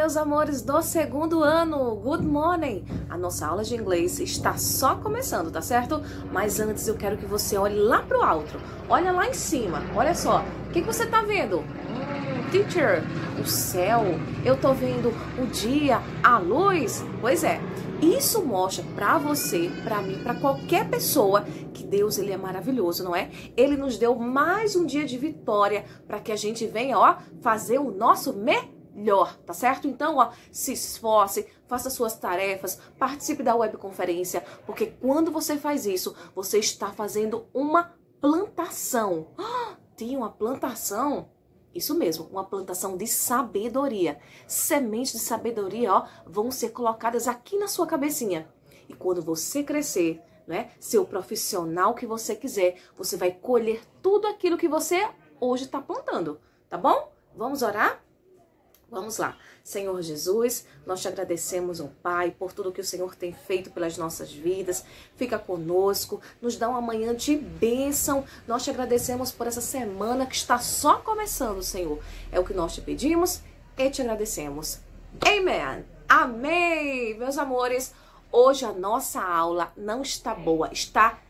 meus amores do segundo ano, good morning! A nossa aula de inglês está só começando, tá certo? Mas antes eu quero que você olhe lá pro alto, olha lá em cima, olha só, o que você tá vendo? Teacher, o céu, eu tô vendo o dia, a luz. Pois é, isso mostra pra você, pra mim, pra qualquer pessoa que Deus, ele é maravilhoso, não é? Ele nos deu mais um dia de vitória para que a gente venha, ó, fazer o nosso melhor, tá certo? Então, ó, se esforce, faça suas tarefas, participe da webconferência, porque quando você faz isso, você está fazendo uma plantação. Tem uma plantação? Isso mesmo, uma plantação de sabedoria. Sementes de sabedoria, ó, vão ser colocadas aqui na sua cabecinha. E quando você crescer, né, ser o profissional que você quiser, você vai colher tudo aquilo que você hoje está plantando, tá bom? Vamos orar? Vamos lá. Senhor Jesus, nós te agradecemos, ó Pai, por tudo que o Senhor tem feito pelas nossas vidas. Fica conosco, nos dá uma manhã de bênção. Nós te agradecemos por essa semana que está só começando, Senhor. É o que nós te pedimos e te agradecemos. Amen. Amém, meus amores. Hoje a nossa aula não está boa, está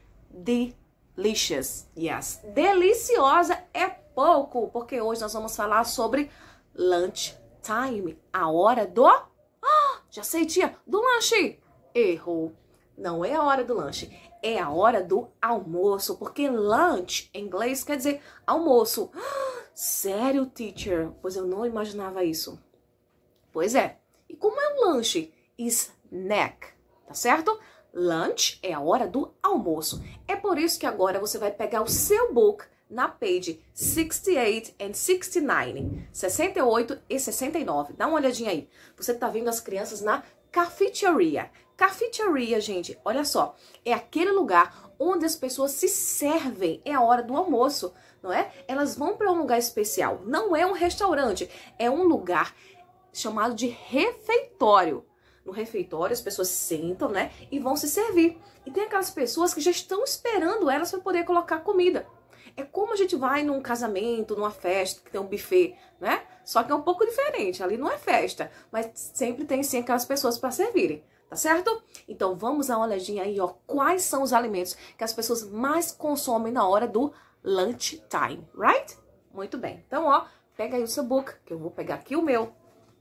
delicious. Yes. Deliciosa é pouco, porque hoje nós vamos falar sobre lunch time, a hora do... já sei, tia, do lanche. Errou. Não é a hora do lanche, é a hora do almoço, porque lunch em inglês quer dizer almoço. Sério, teacher? Pois eu não imaginava isso. Pois é. E como é o lanche? Snack, tá certo? Lunch é a hora do almoço. É por isso que agora você vai pegar o seu book na page 68 and 69, 68 e 69. Dá uma olhadinha aí. Você tá vendo as crianças na cafeteria. Cafeteria, gente, olha só, é aquele lugar onde as pessoas se servem, é a hora do almoço, não é? Elas vão para um lugar especial, não é um restaurante, é um lugar chamado de refeitório. No refeitório as pessoas sentam, né, e vão se servir. E tem aquelas pessoas que já estão esperando elas para poder colocar comida. É como a gente vai num casamento, numa festa, que tem um buffet, né? Só que é um pouco diferente. Ali não é festa, mas sempre tem sim aquelas pessoas para servirem, tá certo? Então vamos dar uma olhadinha aí, ó, quais são os alimentos que as pessoas mais consomem na hora do lunch time, right? Muito bem. Então, ó, pega aí o seu book, que eu vou pegar aqui o meu.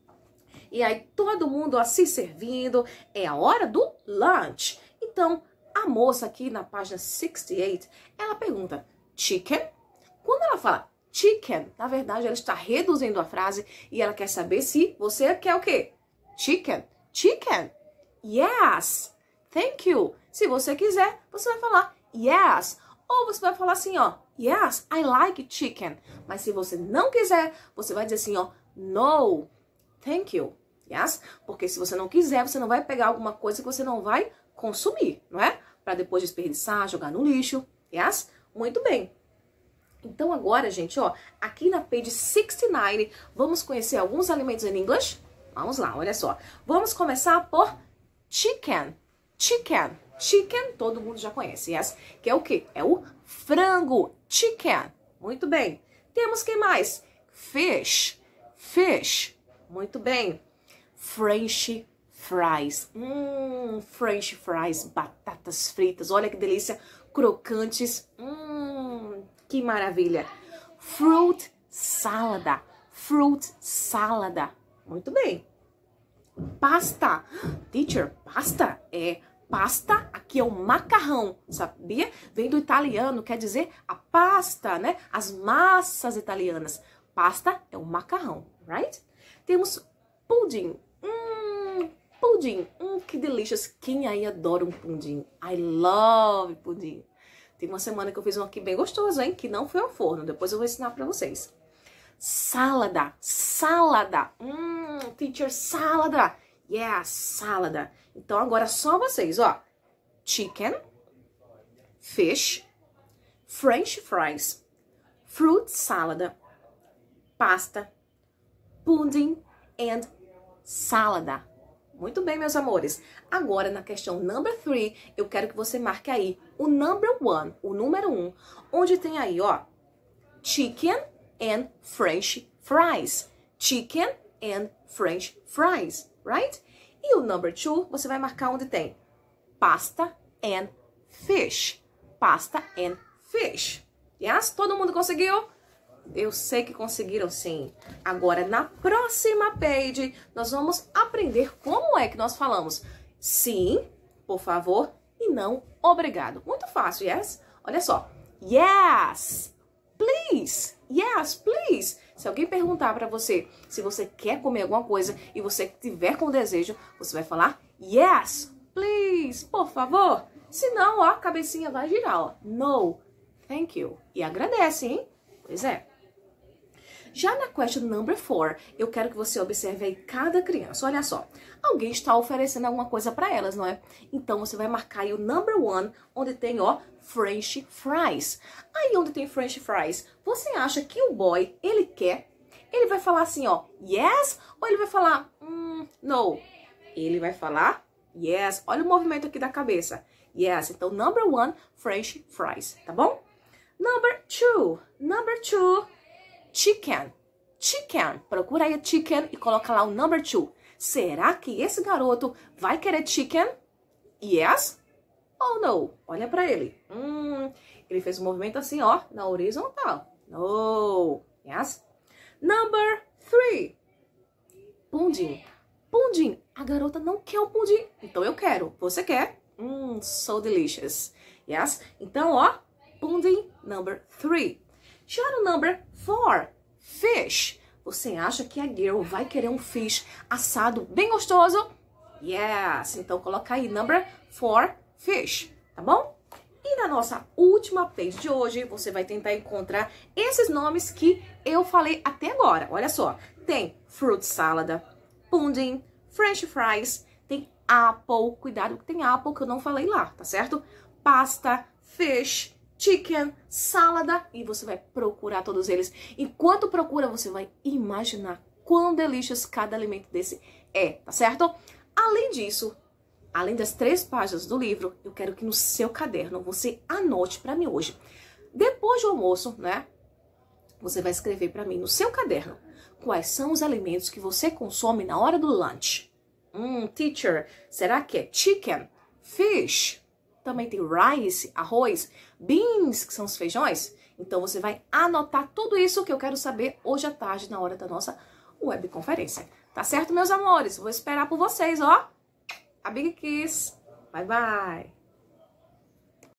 E aí todo mundo, ó, se servindo, é a hora do lunch. Então, a moça aqui na página 68, ela pergunta: chicken? Quando ela fala chicken, na verdade ela está reduzindo a frase e ela quer saber se você quer o quê? Chicken. Chicken. Yes. Thank you. Se você quiser, você vai falar yes. Ou você vai falar assim, ó, yes, I like chicken. Mas se você não quiser, você vai dizer assim, ó, no, thank you. Yes? Porque se você não quiser, você não vai pegar alguma coisa que você não vai consumir, não é? Para depois desperdiçar, jogar no lixo. Yes? Muito bem. Então agora, gente, ó, aqui na page 69, vamos conhecer alguns alimentos em inglês? Vamos lá, olha só. Vamos começar por chicken. Chicken. Chicken, todo mundo já conhece, yes? Que é o quê? É o frango. Chicken. Muito bem. Temos quem mais? Fish. Fish. Muito bem. French fries. French fries, batatas fritas. Olha que delícia. Crocantes. Que maravilha. Fruit salada. Fruit salada. Muito bem. Pasta. Teacher, pasta? É, pasta aqui é o macarrão, sabia? Vem do italiano, quer dizer a pasta, né? As massas italianas. Pasta é o macarrão, right? Temos pudim. Pudim. Que delicious. Quem aí adora um pudim? I love pudim. Tem uma semana que eu fiz um aqui bem gostoso, hein? Que não foi ao forno. Depois eu vou ensinar pra vocês. Salada. Salada. Teacher, salada. Yeah, salada. Então agora só vocês, ó. Chicken. Fish. French fries. Fruit salada. Pasta. Pudding and salada. Muito bem, meus amores. Agora, na questão number 3, eu quero que você marque aí o number 1, o número 1, onde tem aí, ó, chicken and French fries. Chicken and French fries, right? E o number 2, você vai marcar onde tem pasta and fish. Pasta and fish. Yes? Todo mundo conseguiu? Eu sei que conseguiram sim. Agora, na próxima page, nós vamos aprender como é que nós falamos sim, por favor, e não obrigado. Muito fácil, yes? Olha só. Yes, please. Yes, please. Se alguém perguntar para você se você quer comer alguma coisa e você tiver com desejo, você vai falar yes, please, por favor. Se não, ó, a cabecinha vai girar, ó. No, thank you. E agradece, hein? Pois é. Já na question number 4, eu quero que você observe aí cada criança. Olha só, alguém está oferecendo alguma coisa para elas, não é? Então, você vai marcar aí o number 1, onde tem, ó, French fries. Aí, onde tem French fries, você acha que o boy, ele quer? Ele vai falar assim, ó, yes? Ou ele vai falar, no? Ele vai falar yes. Olha o movimento aqui da cabeça. Yes, então, number 1, French fries, tá bom? Number 2, chicken. Chicken. Procura aí chicken e coloca lá o number 2. Será que esse garoto vai querer chicken? Yes ou no? Olha pra ele. Ele fez um movimento assim, ó, na horizontal. No. Yes. Number 3. Pudim. Pudim. A garota não quer o pudim. Então eu quero. Você quer? So delicious. Yes. Então, ó, pudim number 3. Já no number 4, fish. Você acha que a girl vai querer um fish assado bem gostoso? Yes. Então, coloca aí number 4, fish. Tá bom? E na nossa última page de hoje, você vai tentar encontrar esses nomes que eu falei até agora. Olha só. Tem fruit salad, pudding, french fries, tem apple. Cuidado que tem apple que eu não falei lá, tá certo? Pasta, fish, chicken, salada, e você vai procurar todos eles. Enquanto procura, você vai imaginar quão delicious cada alimento desse é, tá certo? Além disso, além das 3 páginas do livro, eu quero que no seu caderno você anote para mim hoje. Depois do almoço, né? Você vai escrever para mim no seu caderno quais são os alimentos que você consome na hora do lunch. Teacher, será que é chicken, fish? Também tem rice, arroz, beans, que são os feijões. Então, você vai anotar tudo isso que eu quero saber hoje à tarde, na hora da nossa webconferência. Tá certo, meus amores? Vou esperar por vocês, ó. A big kiss. Bye, bye.